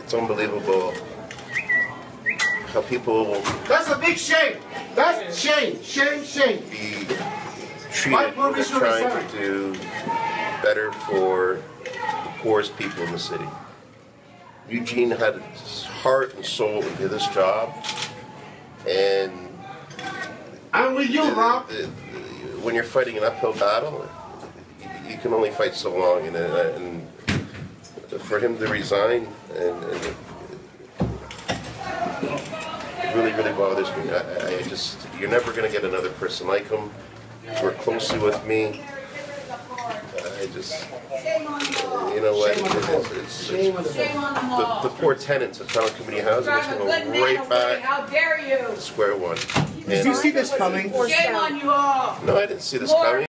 It's unbelievable how people... That's a big shame. That's shame. Shame, shame. ...be treated when they're trying to do better for the poorest people in the city. Eugene had his heart and soul into this job, and I'm with you, Rob. When you're fighting an uphill battle, you can only fight so long, and for him to resign, and it really, really bothers me. I just, you're never going to get another person like him. Work closely with me. I just, you know what? The poor tenants of town community housing is going to go right back to square one. Did you see this coming? Shame on you all. No, I didn't see this coming.